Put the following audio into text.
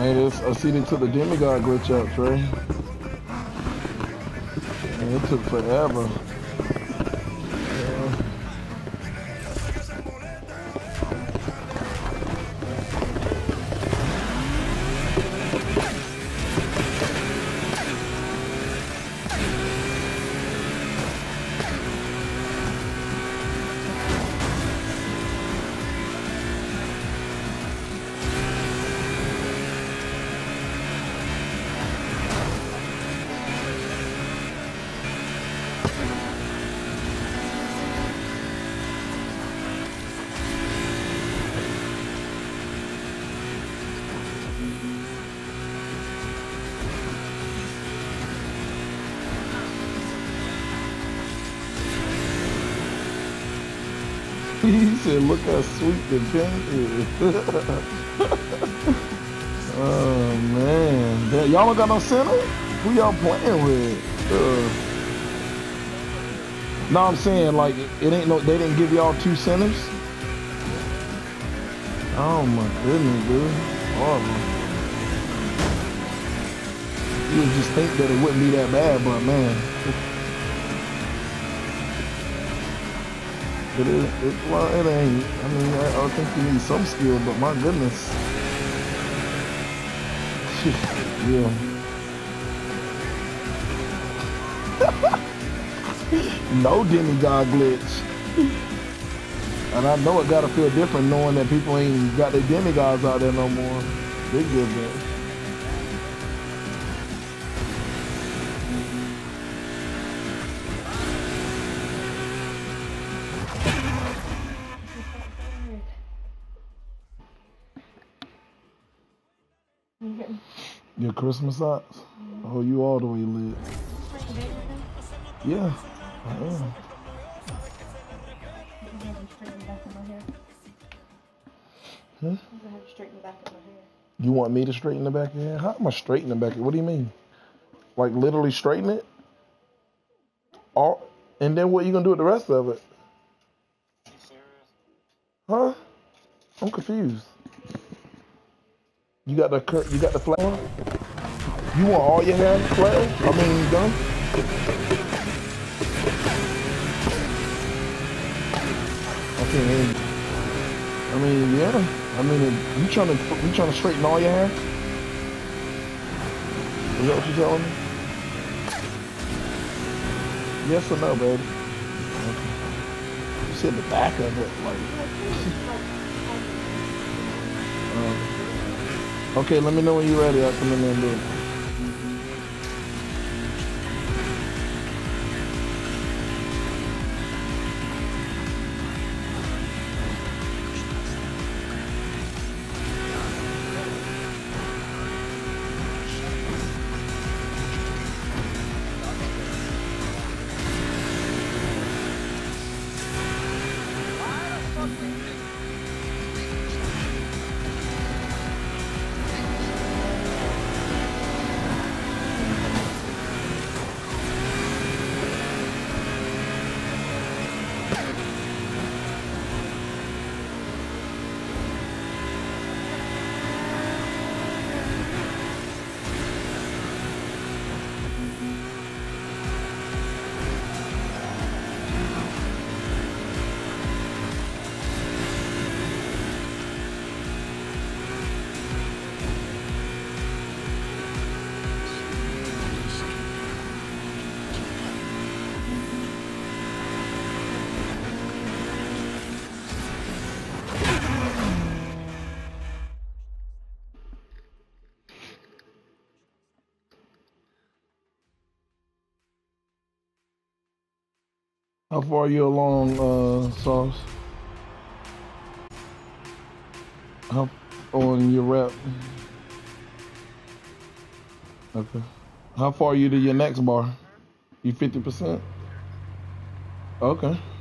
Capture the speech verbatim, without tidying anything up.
Man, this, I see they took the demigod glitch out, Trey. Man, it took forever. Yeah. He said, look how sweet the pink is. Oh, man. Y'all don't got no center? Who y'all playing with? Uh, no, I'm saying, like, it ain't no, they didn't give y'all two centers? Oh, my goodness, dude. Horrible. You would just think that it wouldn't be that bad, but, man. But it, it, well, it ain't. I mean, I, I think you need some skill, but my goodness. Yeah. No demigod glitch. And I know it gotta feel different knowing that people ain't got their demigods out there no more. Big good, man. Your Christmas socks? Oh, you all the way lit. Yeah, I am. Huh? You want me to straighten the back of your hair? How am I straightening the back of it? What do you mean? Like literally straighten it? All, and then what are you gonna do with the rest of it? Huh? I'm confused. You got the cur you got the flower? You want all your hair flat? I mean done? Okay, I mean yeah. I mean you trying to you trying to straighten all your hair? Is that what you're telling me? Yes or no, baby? Okay. You said the back of it, like. um, Okay, let me know when you're ready. I'll come in there and do it. How far are you along, uh, Sauce? How on your rep? Okay. How far are you to your next bar? You fifty percent? Okay.